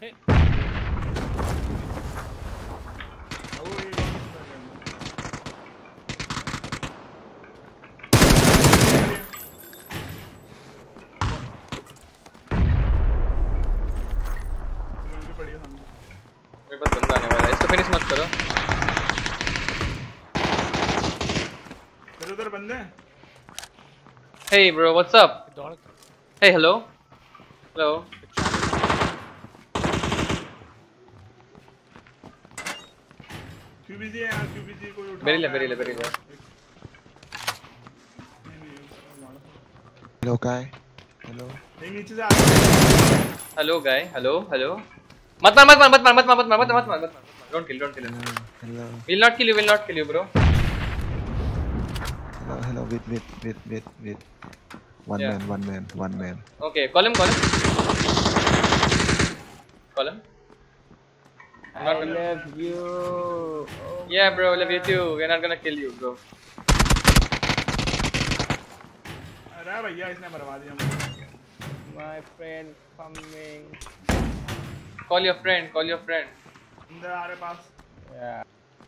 अरे मेरे पास बंदा आने वाला है, इसको फिनिश मत करो। तेरे उधर बंदे हैं? Hey bro, what's up? दौड़ Hey, hello. Hello. QBG है यार, QBG कोई उठा। बेरी ले। Hello guy. Hello. नहीं नीचे से आ। Hello guy. Hello. मत मार। Don't kill him. Hello. Will not kill you bro. Hello. Wait. One Yeah. man. Okay, call him. I love you. Yeah bro, love you too. We're not gonna kill you bro. अरे भैया इसने मरवा दिया मुझे। My friend coming. Call your friend. अंदर आ रहे पास। Yeah.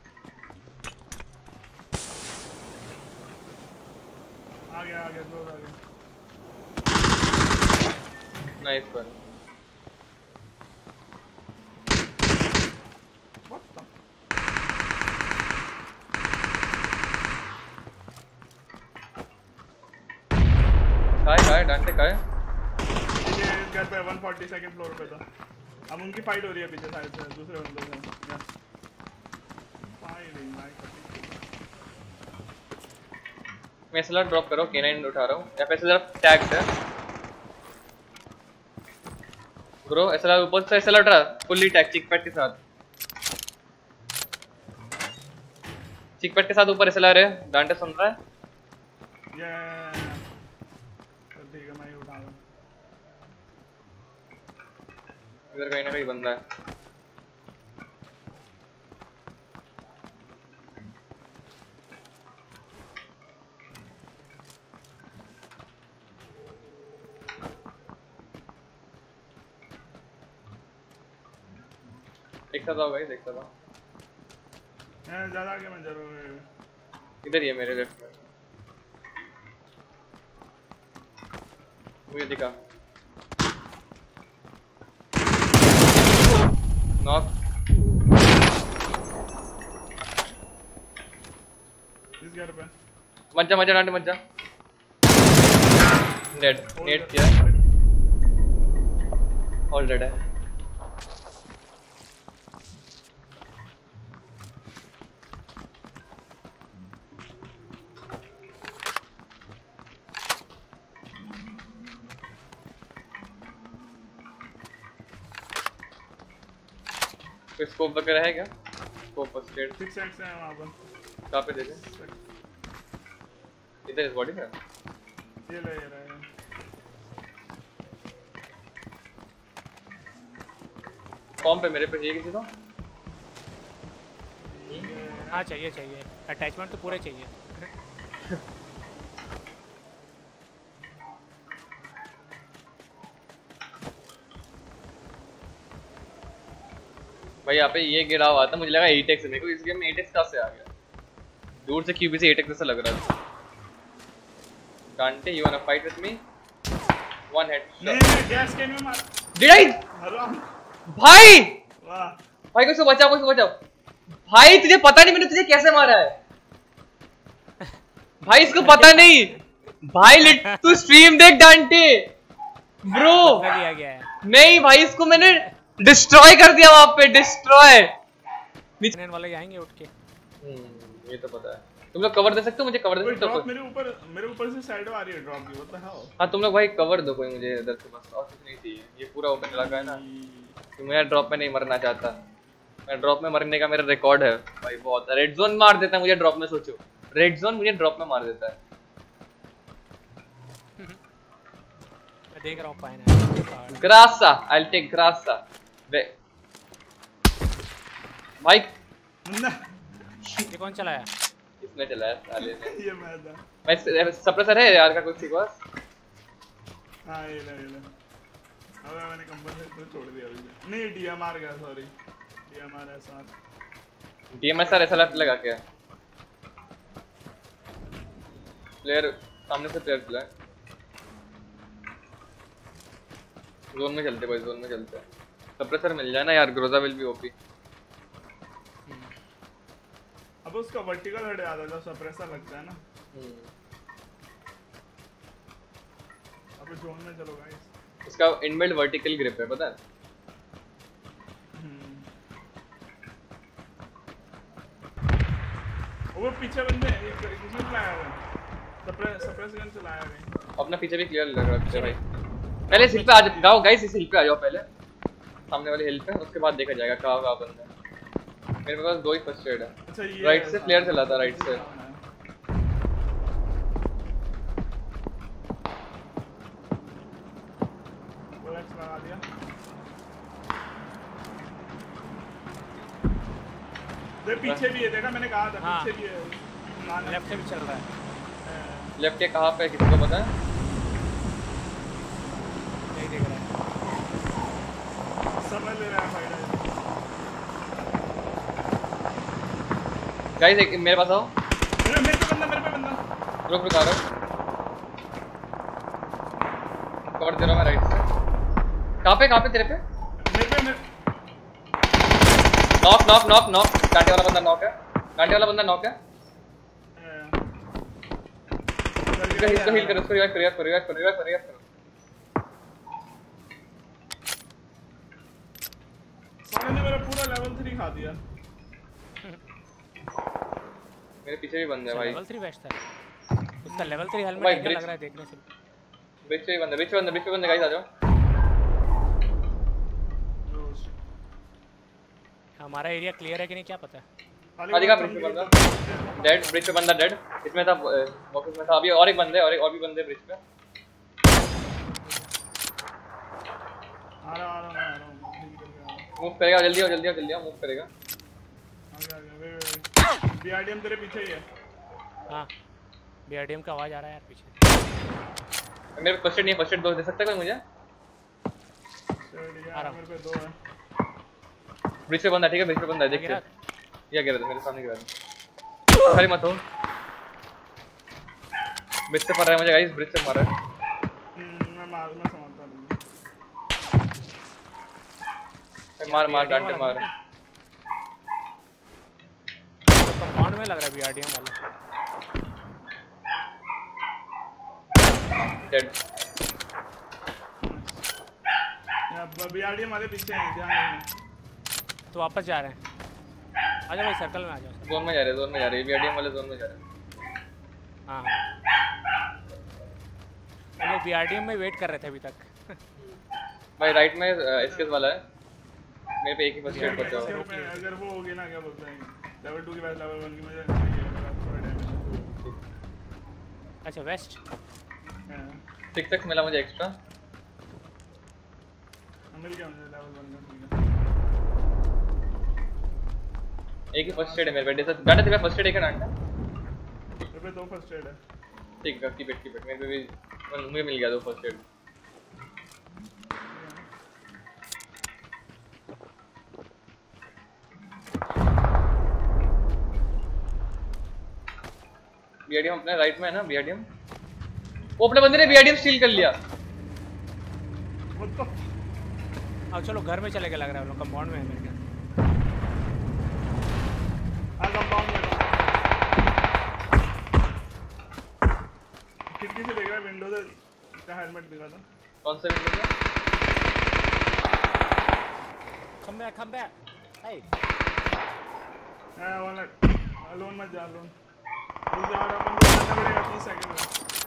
आ गया close आ गया। Nice one. What the? काय डांटे काय? ये इस घर पे 142nd फ्लोर पे था। अब उनकी फाइट हो रही है पीछे साइड से दूसरे बंदों से। फायरिंग लाइक मैं SLR ड्रॉप करो, K9 उठा रहा हूँ। या फिर SLR टैग है ब्रो। SLR ऊपर से SLR उठा फुल्ली टैग चिक पैड के साथ ऊपर SLR है। डांटे सुन रहा है? ये ठीक है मैं ही उठा रहा हूँ। इधर कहीं ना कहीं बंदा है। देखता था भाई, ज्यादा आगे मैं जरूर। इधर ही है मेरे लेफ्ट में। मुझे दिखा नॉक। इस घर पे मत जा डांटे मत जा। नेट किया। ऑल डेड है। कोई स्कोप वगैरह है क्या? स्कोप फर्स्ट एड 6x है वहां पर। कहां पे दे दे? इधर इस बॉडी पे ये ले रहा है। कॉम पे मेरे पे चाहिए किसी को? हाँ चाहिए अटैचमेंट तो पूरे चाहिए। भाई यहाँ पे ये गिरा हुआ था, मुझे लगा 8x है। मेरे को इस गेम में 8x कहाँ से आ गया? दूर से QB से 8x जैसा लग रहा था। डांटे, you wanna fight with me? One head. नहीं गैस कैन में मार। Did I? भाई भाई को बचाओ। भाई तुझे पता नहीं मैंने तुझे कैसे मारा है? भाई इसको पता नहीं। भाई तू स्ट्रीम देख डांटे ब्रो। नहीं भाई इसको मैंने डिस्ट्रॉय कर दिया वहां पे। डिस्ट्रॉय वाले आएंगे उठ के। ये तो पता है। तुम लोग कवर दे सकते हो? मुझे कवर दे सकते हो? मेरे ऊपर से साइड आ रही है ड्रॉप की। What the hell? हां तुम लोग भाई कवर दो कोई मुझे इधर से, बस और कुछ नहीं चाहिए। ये पूरा ओपन इलाका है ना। तो मैं ड्रॉप में नहीं मरना चाहता। मैं ड्रॉप में मरने का मेरा रिकॉर्ड है भाई बहुत। रेड जोन मार देता है मुझे ड्रॉप में। सोचो रेड जोन मुझे ड्रॉप में मार देता है। मैं देख रहा हूं पाइन है। ग्रासा आई विल टेक ग्रासा। भाई ये कौन चलाया? इसने चलाया साले ने। ये मैं था। भाई सप्रेसर है यार का कुछ के पास? हां ये ले। अबे मैंने कंपनी तो छोड़ दिया अभी। नहीं डीएमआर गया सॉरी डीएमआर ऐसा डीएमएसआर ऐसा लगा क्या प्लेयर सामने से प्लेयर चला जोन में चलते भाई जोन में चलते हैं सप्रेसर मिल जाए ना यार ग्रोजा विल बी ओपी अब उसका वर्टिकल हेड आता है जब सप्रेसर लगता है ना अब जोन में चलो गाइस इसका इनबिल्ट वर्टिकल ग्रिप है पता है वो पीछे बंदे किसने चलाया है सप्रेस गन चलाया है अपना पीछे भी क्लियर लग रहा है भाई पहले इस हिल पे आ जाओ गाइस इस हिल पे आ जाओ पहले सामने वाले हिल पे उसके बाद देखा जाएगा कहां बंदा है मेरे पास 2 ही फर्स्ट एड है अच्छा ये राइट से प्लेयर चला था राइट से बोलेक्स लगा दिया देख पीछे भी है देखा मैंने कहा था हाँ। पीछे भी है लेफ्ट से भी चल रहा है लेफ्ट के कहां पे किसी को पता है नहीं देख रहा है समझ ले रहा है फाइटर गाइस एक मेरे पास आओ मेरे पे बंदा रुक आ रहा हूं कवर दे रहा हूं मैं राइट से कहां पे तेरे पे मेरे पे नॉक कांटे वाला बंदा नॉक है इसको हील करो उसको रिवाइव करो साले ने मेरा पूरा लेवल 3 खा दिया मेरे पीछे भी बंदे हैं भाई लेवल 3 वेस्ट है उसका लेवल 3 हेलमेट भाई, क्या ब्रिज- लग रहा है देखने से बीच पे बंदे गाइस आ जाओ हमारा एरिया क्लियर है कि नहीं क्या पता है आदिका ब्रिज पे बंदा डेड इसमें था बॉक्स में था अभी और एक बंदे और भी बंदे ब्रिज पे आ रहा हूं मूव करेगा जल्दी आओ मूव करेगा बीआरडीएम तेरे पीछे ही है हाँ बीआरडीएम का आवाज आ रहा है यार पीछे मेरे फर्स्ट एड नहीं फर्स्ट एड दो दे सकता है कोई मुझे आ रहा हूं। मेरे पे 2 है ब्रिज पे बंदा ठीक है ब्रिज पे बंदा है देख गिरा? ये गिरा था मेरे सामने गिरा था खड़े मत हो ब्रिज से मार रहा है मुझे गाइस ब्रिज से मार रहा है मैं समझता नहीं मार डांटे मार तो कंपाउंड में लग रहा है बीआरडीएम वाला डेड बीआरडीएम वाले पीछे हैं ध्यान रखना तो वापस जा रहे हैं आजा भाई सर्कल में आ जाओ जोन में जा रहे बीआरडीएम वाले जोन में जा रहे हाँ हम लोग बीआरडीएम में वेट कर रहे थे अभी तक भाई राइट में एसकेस वाला है मेरे पे एक ही फर्स्ट एड बचा हुआ है अगर वो होगी ना क्या बोलते हैं लेवल 2 के बाद लेवल 1 की मुझे चाहिए थोड़ा डैमेज अच्छा वेस्ट 6x मिला मुझे एक्स्ट्रा मिल गया मुझे लेवल 1 का एक ही फर्स्ट एड है मेरे पे डाटा तेरे फर्स्ट एड है क्या डाटा मेरे पे 2 फर्स्ट एड है ठीक है कीप इट मेरे पे भी मुझे मिल गया 2 फर्स्ट एड बीआरडीएम अपने राइट में है ना बीआरडीएम वो अपने बंदे ने बीआरडीएम स्टील कर लिया अब चलो घर में चले गए लग रहा है हम लोग कंपाउंड में है मेरे ख्याल कंपाउंड में खिड़की से देख रहा है विंडो से का हेलमेट दिखा था कौन सा विंडो है come back hey हां वाला अलोन मत जा अलोन तू जा रहा अपन को जाना पड़ेगा 30 सेकंड में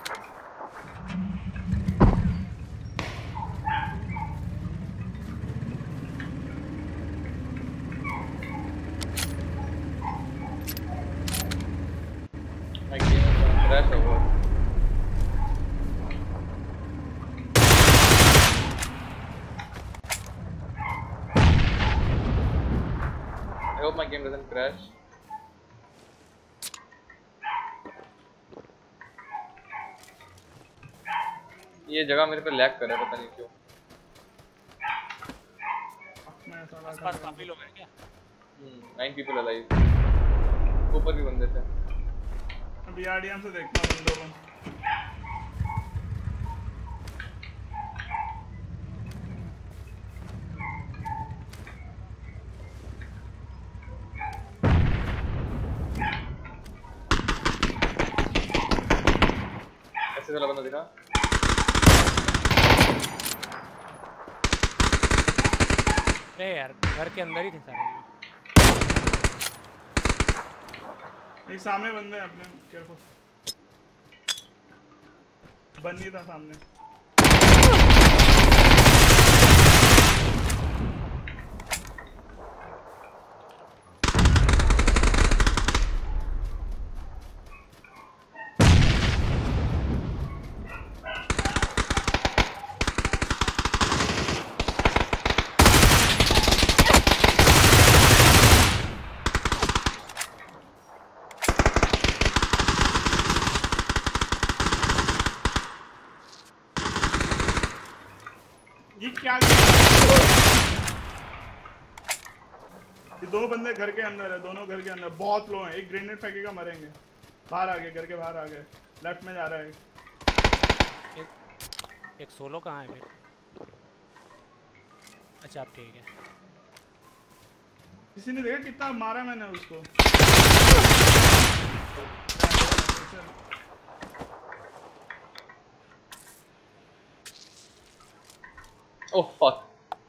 माय गेम क्रैश हो गया I hope my game doesn't crash. ये जगह मेरे पे लैग कर रहा है पता नहीं क्यों साला आसपास काफी लोग हैं क्या? 9 people alive। ऊपर भी बंदे थे। BRDM से देखता हूँ विंडो में। ऐसे वाला बंदा दिखा। नहीं यार घर के अंदर ही थे सारे। एक सामने बंदे हैं अपने, केयरफुल। बन्नी था सामने। ये क्या? ये दो बंदे घर के अंदर है, दोनों घर के अंदर बहुत लो हैं। एक ग्रेनेड फेंकेगा मरेंगे। बाहर आ गए, घर के बाहर आ गए। लेफ्ट में जा रहा है। एक सोलो कहाँ है फिर? अच्छा आप ठीक है। किसी ने देखा कितना मारा मैंने उसको? Oh fuck.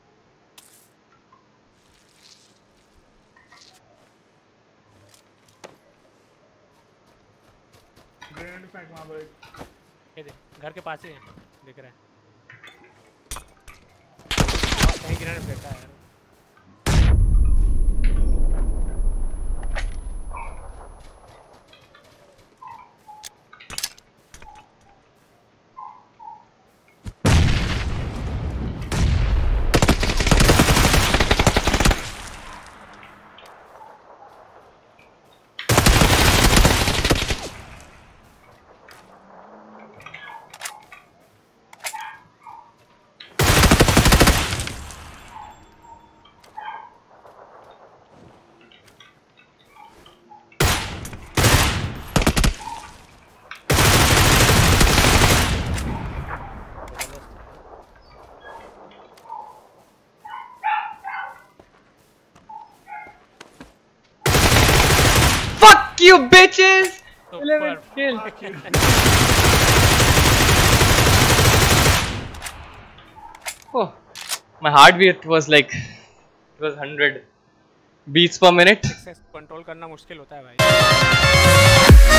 ग्रेनेड फेंक वहाँ पर। ये देख घर के पास ही है, दिख रहा है। कहीं गिरने फेंका है यार। Fuck you bitches! तो 11 kill. Oh, my heartbeat was like, it was 100 beats per minute. Control करना मुश्किल होता है भाई।